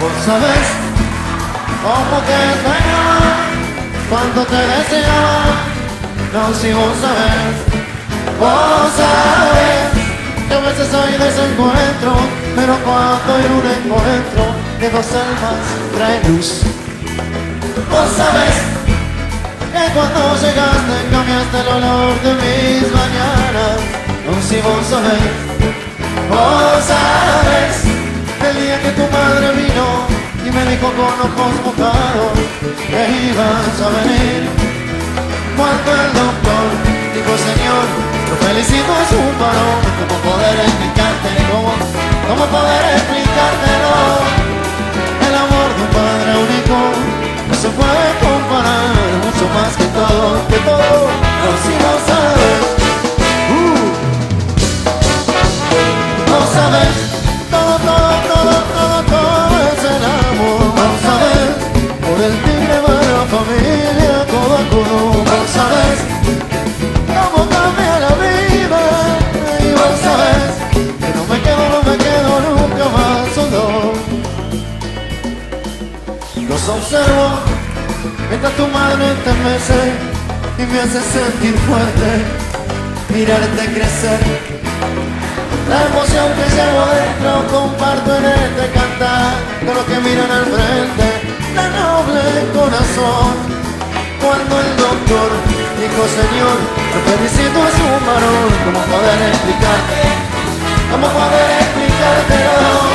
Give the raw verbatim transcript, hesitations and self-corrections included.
Vos sabés cómo te extrañaba, cuánto te deseaba. No, si vos sabés, vos sabés que a veces hay desencuentro, pero cuando hay un encuentro de dos almas trae luz. Vos sabés que cuando llegaste cambiaste el olor de mis mañanas. No, si vos sabés, vos sabés el día que tu madre vino y me dijo con ojos mojados que ibas a venir. Cuando el doctor dijo, señor, lo felicito, es un varón. ¿Cómo poder explicarte? ¿Cómo, cómo poder explicártelo? El amor de un padre único no se puede comparar, mucho más que todo, que todo. No, si no sabes, uh, no sabes, todo, todo, todo, todo, todo es el amor. No sabes, por el tigre va la familia, codo a codo. No sabes cómo cambia la vida, y vos sabes que no me quedo, no me quedo nunca más solo. Los observo mientras tu mano enternece y me hace sentir fuerte, mirarte crecer. La emoción que llevo adentro comparto en este cantar con los que miran al frente, la noble corazón. Cuando el doctor dijo, señor, lo felicito, es un varón. ¿Cómo poder explicarte? ¿Cómo poder explicártelo?